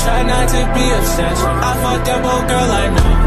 try not to be obsessed. I fucked up, oh girl, I know.